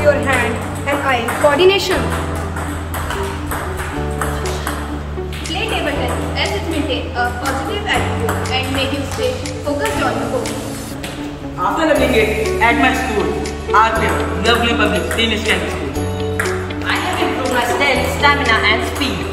your hand and eye coordination. Play table tennis as it maintains a positive attitude and make you stay focused on the goal. After learning it at my school, RPM, Lovely Public Senior Secondary School. I have improved my strength, stamina and speed.